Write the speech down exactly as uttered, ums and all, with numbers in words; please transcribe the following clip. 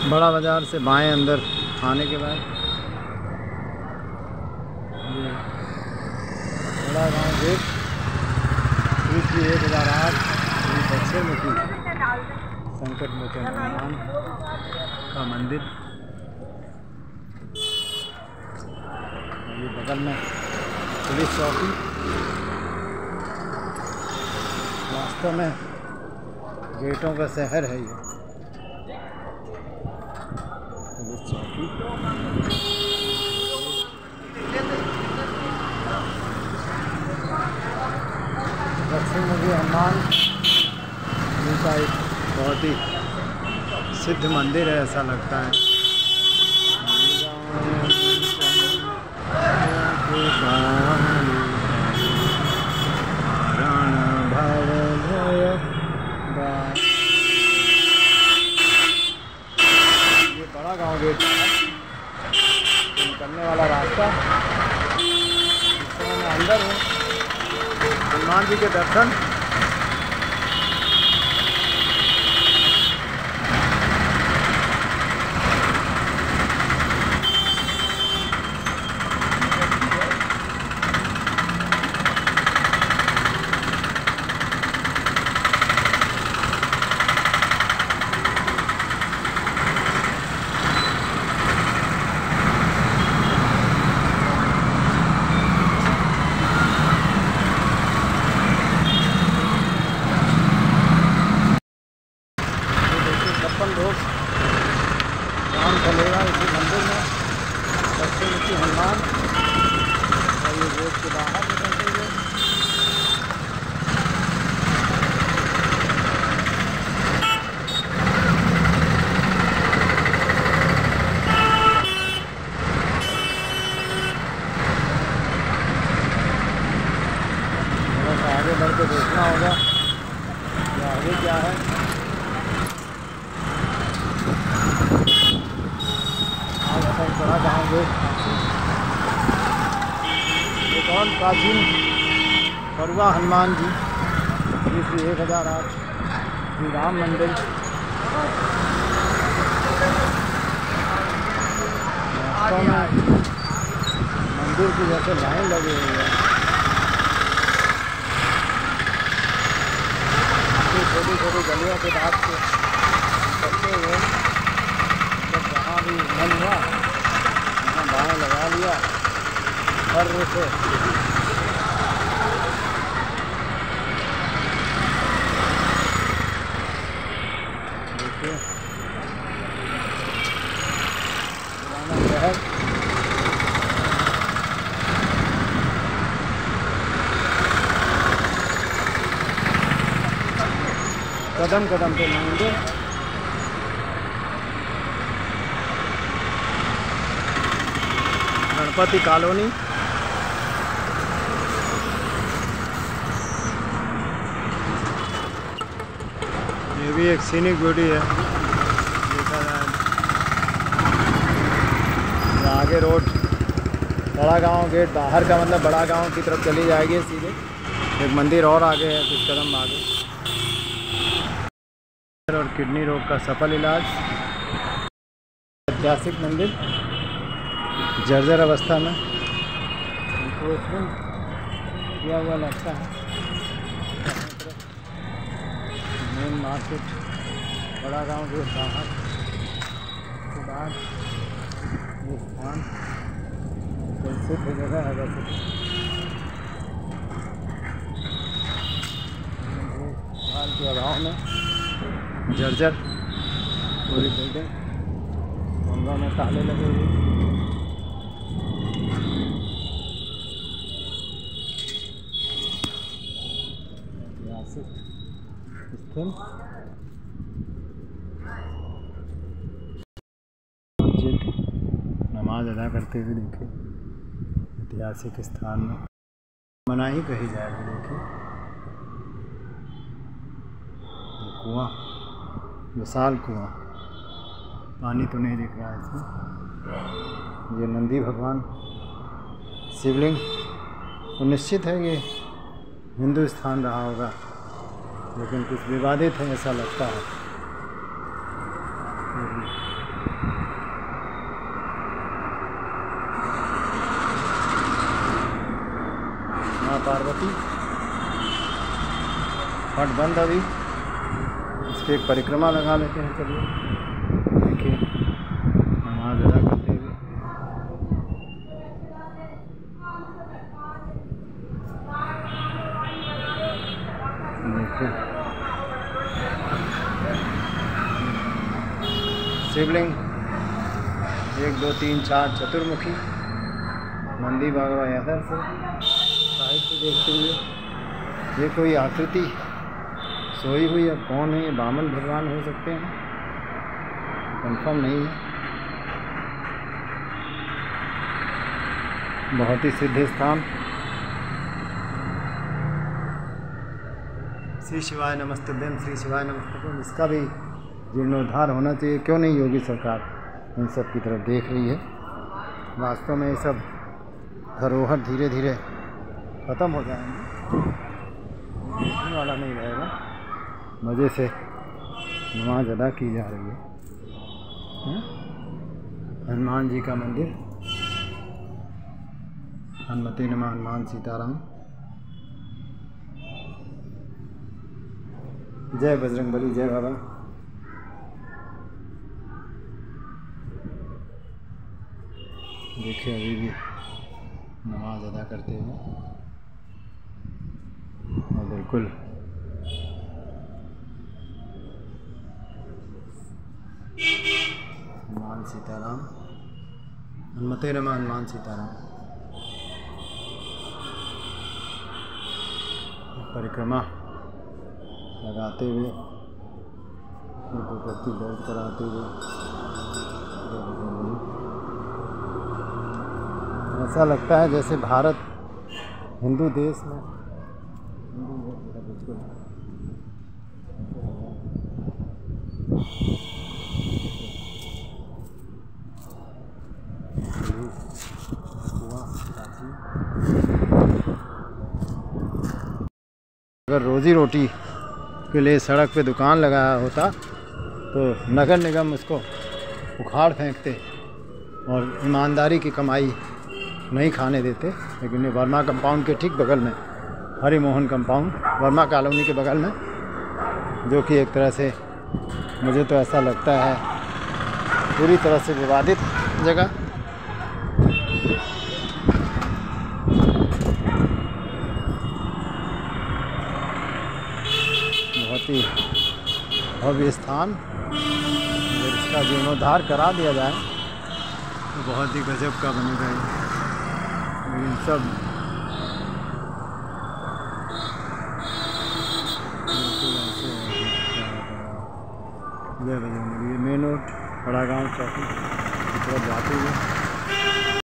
बड़ा बाज़ार से बाएं अंदर आने के बाद ये बड़ा गाँव गेट ईस्वी एक हज़ार आठ दक्षिण मुखी संकट मोचन हनुमान का मंदिर। ये बगल में पुलिस चौकी, वास्तव में गेटों का शहर है ये पुलिस चौकी। दक्षिण मुखी हनुमान जी का एक बहुत ही सिद्ध मंदिर है, ऐसा लगता है। ये बड़ा गांव गेट है, निकलने वाला रास्ता। इस समय मैं अंदर हूँ, हनुमान जी के दर्शन लोग काम चलेगा इसी मंदिर में। दक्षिण मुखी हनुमान और ये गेट के बाहर निकलते हुए थोड़ा सा आगे बढ़ के देखना होगा कि आगे क्या है। बड़ा गाँव गेट एक और प्राचीन बरुआ हनुमान जी ईस्वी एक हज़ार आठ श्री राम मंदिर। वास्तव में मंदिर की जैसे लाइन लगी हुई है, छोटी छोटी गलियों के बाद से करते हुए जब जहाँ भी मन हुआ वहाँ बाएँ लगा लिया हर से। देखिए पुराना शहर, कदम कदम पे मंदिर। गणपति कॉलोनी, ये भी एक सीनिक ब्यूटी है देखा जाए। आगे रोड बड़ा गांव गेट बाहर का मतलब बड़ा गांव की तरफ चली जाएगी सीधे। एक मंदिर और आगे है, कुछ कदम आगे। और किडनी रोग का सफल इलाज। ऐतिहासिक मंदिर जर्जर अवस्था में किया हुआ लगता है। मेन मार्केट बड़ा गांव के बाहर के बाद ये स्थान प्रसिद्ध जगह है। वैसे हाल के अभाव में जर्जर पूरी बिल्डिंग, कमरों में ताले लगे हुए। मस्जिद नमाज अदा करते हुए देखिए ऐतिहासिक स्थान में मनाही कही जाएगी। देखिए कुआं, विशाल कुआं, पानी तो नहीं दिख रहा है इसमें। ये नंदी भगवान शिवलिंग तो निश्चित है ये हिंदू स्थान रहा होगा, लेकिन कुछ विवादित है ऐसा लगता है। पट बंद अभी, इसकी एक परिक्रमा लगा लेते हैं। चलिए देखिए नमाज अदा करते हुए। देखिए शिवलिंग एक दो तीन चार चतुर्मुखी नंदी भगवान इधर से साहित्य देखते हुए। ये कोई आकृति सोई हुई है, कौन है? वामन भगवान हो सकते हैं, कंफर्म नहीं है। बहुत ही सिद्ध स्थान। श्री शिवाय नमस्तुभ्यम, श्री शिवाय नमस्तुभ्यम। इसका भी जीर्णोद्धार होना चाहिए। क्यों नहीं योगी सरकार इन सब की तरफ देख रही है? वास्तव में ये सब धरोहर धीरे धीरे ख़त्म हो जाएंगे, देखने वाला नहीं रहेगा। मज़े से नमाज अदा की जा रही है। हनुमान जी का मंदिर, हनुमते नमः, हनुमान सीताराम। जय बजरंगबली, जय बाबा। देखिए अभी भी नमाज अदा करते हुए और बिल्कुल हनुमान सीताराम, हनुमते नमः, हनुमान सीताराम। परिक्रमा लगाते हुए, प्रति दर्द कराते हुए ऐसा लगता है जैसे भारत हिंदू देश में हिंदू देश बिल्कुल अगर रोजी रोटी के लिए सड़क पे दुकान लगाया होता तो नगर निगम उसको उखाड़ फेंकते और ईमानदारी की कमाई नहीं खाने देते। लेकिन ये वर्मा कंपाउंड के ठीक बगल में, हरि मोहन कंपाउंड वर्मा कॉलोनी के बगल में, जो कि एक तरह से मुझे तो ऐसा लगता है पूरी तरह से विवादित जगह। बहुत ही भव्य स्थान, अगर इसका जीर्णोद्धार करा दिया जाए तो बहुत ही गजब का बनेगा। लेकिन सब जय बजरंग बली। ये मेन रोड बड़ा गाँव चौकी की तरफ जाते हुए